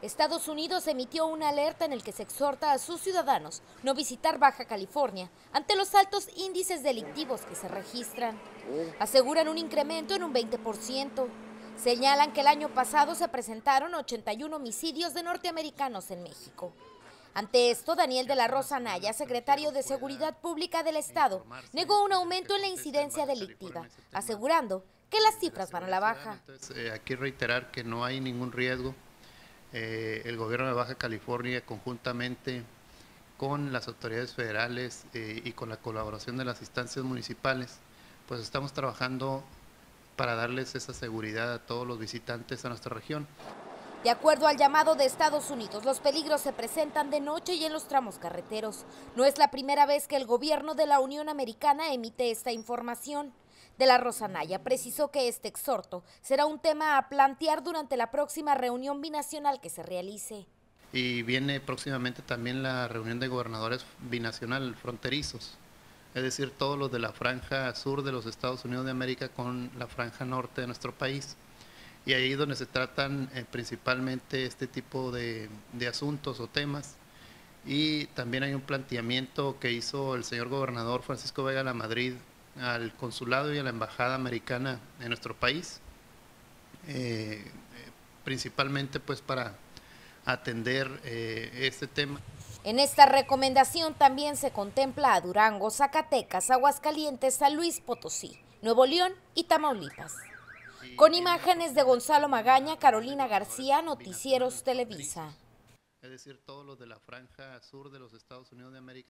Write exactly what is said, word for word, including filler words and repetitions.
Estados Unidos emitió una alerta en el que se exhorta a sus ciudadanos no visitar Baja California ante los altos índices delictivos que se registran. Aseguran un incremento en un veinte por ciento. Señalan que el año pasado se presentaron ochenta y uno homicidios de norteamericanos en México. Ante esto, Daniel de la Rosa Anaya, secretario de Seguridad Pública del Estado, negó un aumento en la incidencia delictiva, asegurando que las cifras van a la baja. Entonces, eh, aquí reiterar que no hay ningún riesgo. Eh, el gobierno de Baja California, conjuntamente con las autoridades federales eh, y con la colaboración de las instancias municipales, pues estamos trabajando para darles esa seguridad a todos los visitantes a nuestra región. De acuerdo al llamado de Estados Unidos, los peligros se presentan de noche y en los tramos carreteros. No es la primera vez que el gobierno de la Unión Americana emite esta información. De la Rosa Anaya precisó que este exhorto será un tema a plantear durante la próxima reunión binacional que se realice. Y viene próximamente también la reunión de gobernadores binacional fronterizos, es decir, todos los de la franja sur de los Estados Unidos de América con la franja norte de nuestro país. Y ahí es donde se tratan eh, principalmente este tipo de, de asuntos o temas. Y también hay un planteamiento que hizo el señor gobernador Francisco Vega Lamadrid al consulado y a la embajada americana en nuestro país, eh, principalmente pues para atender eh, este tema. En esta recomendación también se contempla a Durango, Zacatecas, Aguascalientes, San Luis Potosí, Nuevo León y Tamaulipas. Con imágenes de Gonzalo Magaña, Carolina García, Noticieros Televisa. Es decir, todos los de la franja sur de los Estados Unidos de América.